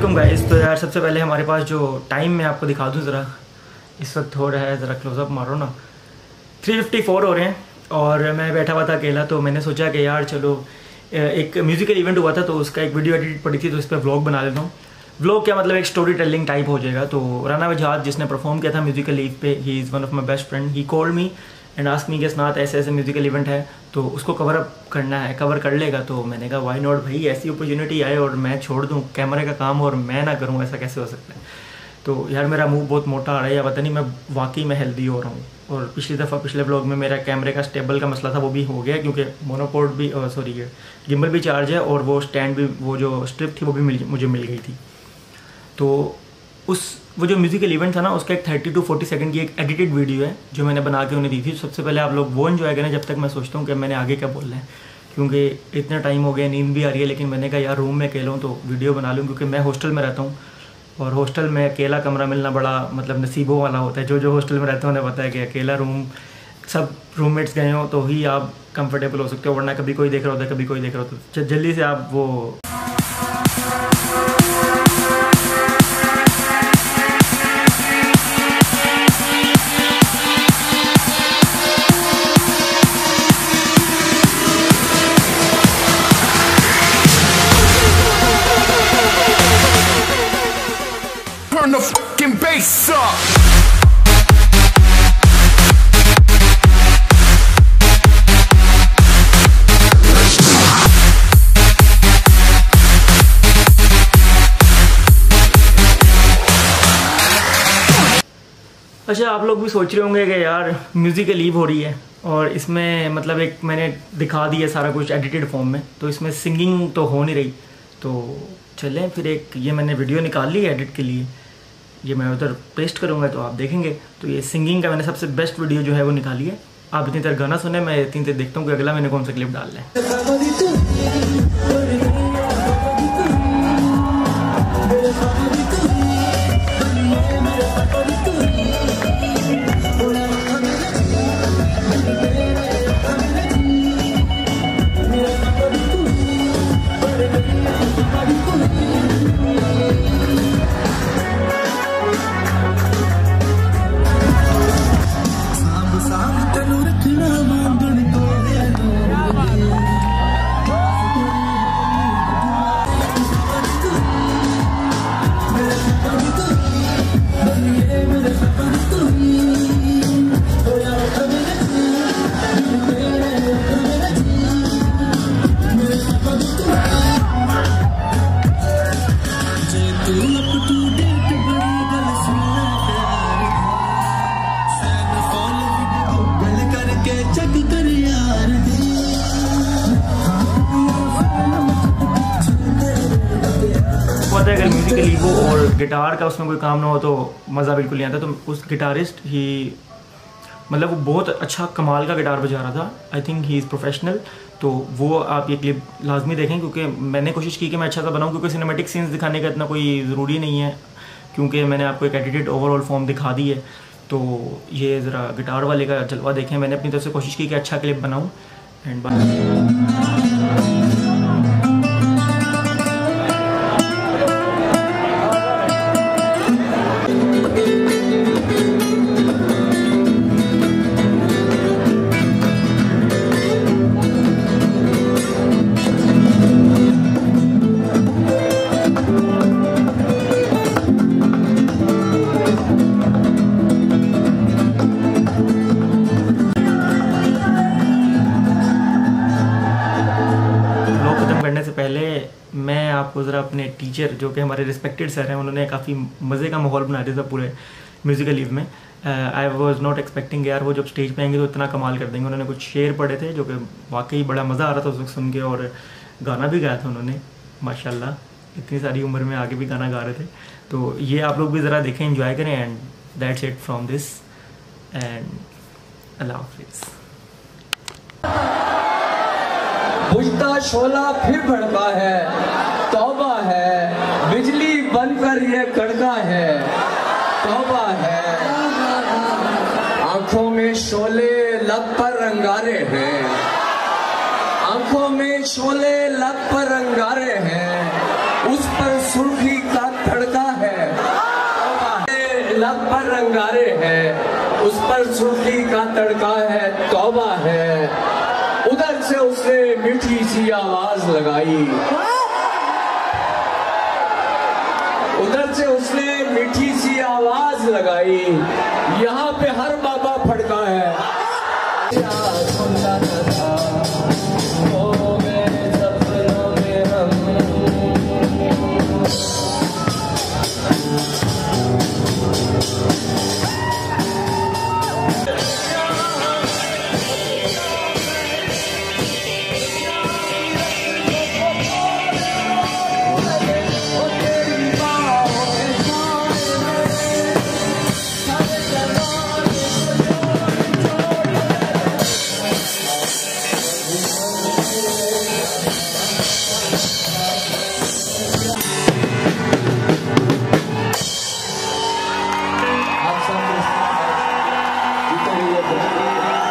वालेकुम गाइस। तो यार सबसे पहले हमारे पास जो टाइम मैं आपको दिखा दूं ज़रा, इस वक्त हो रहा है, ज़रा क्लोजअप मारो ना, 3:54 हो रहे हैं और मैं बैठा हुआ था अकेला। तो मैंने सोचा कि यार चलो एक म्यूज़िकल इवेंट हुआ था तो उसका एक वीडियो एडिट पड़ी थी तो इस पर व्लॉग बना लेता हूँ। व्लॉग क्या मतलब एक स्टोरी टेलिंग टाइप हो जाएगा। तो राना वजहाद जिसने परफॉर्म किया था म्यूज़िकल ईव पे, he is one of my best friend, he called me and ask me कि स्नात ऐसे ऐसे म्यूज़िकल इवेंट है तो उसको कवर अप करना है, कवर कर लेगा। तो मैंने कहा वाई नॉट भाई, ऐसी अपॉर्चुनिटी आए और मैं छोड़ दूँ कैमरे का काम और मैं ना करूँ, ऐसा कैसे हो सकता है। तो यार मेरा मुंह बहुत मोटा आ रहा है या पता नहीं, मैं वाकई में हेल्दी हो रहा हूँ। और पिछले व्लॉग में मेरा कैमरे का स्टेबल का मसला था, वो भी हो गया क्योंकि मोनोपोड भी गिम्बल भी चार्ज है और वो स्टैंड भी, वो जो स्ट्रिप थी वो भी मुझे मिल गई थी। तो वो जो म्यूज़िकल इवेंट था ना, उसका एक 30 to 40 सेकंड की एक एडिटेड वीडियो है जो मैंने बना के उन्हें दी थी। सबसे पहले आप लोग वो एंजॉय करें जब तक मैं सोचता हूँ कि मैंने आगे क्या बोलना है, क्योंकि इतना टाइम हो गया, नींद भी आ रही है। लेकिन मैंने कहा यार रूम में अकेला हूँ तो वीडियो बना लूँ, क्योंकि मैं हॉस्टल में रहता हूँ और हॉस्टल में अकेला कमरा मिलना बड़ा मतलब नसीबों वाला होता है। जो हॉस्टल में रहते हैं उन्हें पता है कि अकेला रूम, सब रूममेट्स गए हो तो ही आप कंफर्टेबल हो सकते हो, वरना कभी कोई देख रहा होता है, कभी कोई देख रहा होता है। जल्दी से आप वो Turn the fucking bass up. अच्छा, आप लोग भी सोच रहे होंगे कि यार म्यूज़िकल ईव हो रही है और इसमें मतलब एक मैंने दिखा दिया सारा कुछ एडिटेड फॉर्म में, तो इसमें सिंगिंग तो हो नहीं रही। तो चलें फिर एक ये मैंने वीडियो निकाल ली है एडिट के लिए, ये मैं उधर पेस्ट करूँगा तो आप देखेंगे। तो ये सिंगिंग का मैंने सबसे बेस्ट वीडियो जो है वो निकाली है। आप इतनी देर गाना सुने, मैं इतनी देर देखता हूँ कि अगला मैंने कौन सा क्लिप डालना है। अगर म्यूज़िकल ईगो और गिटार का उसमें कोई काम ना हो तो मज़ा बिल्कुल नहीं आता। तो उस गिटारिस्ट ही मतलब वो बहुत अच्छा कमाल का गिटार बजा रहा था। I think he is professional. तो वो आप ये क्लिप लाजमी देखें, क्योंकि मैंने कोशिश की कि मैं अच्छा सा बनाऊं, क्योंकि सिनेमैटिक सीन्स दिखाने का इतना कोई ज़रूरी नहीं है, क्योंकि मैंने आपको एक एडिटेड ओवरऑल फॉर्म दिखा दी है। तो ये ज़रा गिटार वाले का जलवा देखें। मैंने अपनी तरफ से कोशिश की कि अच्छा क्लिप बनाऊँ एंड पहले मैं आपको ज़रा अपने टीचर जो कि हमारे रिस्पेक्टेड सर हैं, उन्होंने काफ़ी मज़े का माहौल बना दिया था पूरे म्यूज़िकल ईव में। आई वॉज नॉट एक्सपेक्टिंग यार वो जब स्टेज पे आएंगे तो इतना कमाल कर देंगे। उन्होंने कुछ शेर पढ़े थे जो कि वाकई बड़ा मज़ा आ रहा था उसको सुन के, और गाना भी गाया था उन्होंने माशाल्लाह, इतनी सारी उम्र में आगे भी गाना गा रहे थे। तो ये आप लोग भी ज़रा देखें, एंजॉय करें। And that's it from this end अल्लाह हाफिज़। बुझता शोला फिर भड़का है, तौबा है, बिजली बनकर ये कड़का है, तौबा है। आंखों में शोले लब पर अंगारे हैं, आंखों में शोले लब पर अंगारे हैं, उस पर सुर्खी का लगाई। उधर से उसने मीठी सी आवाज लगाई, यहाँ पे हर बाबा फड़का है। आप सब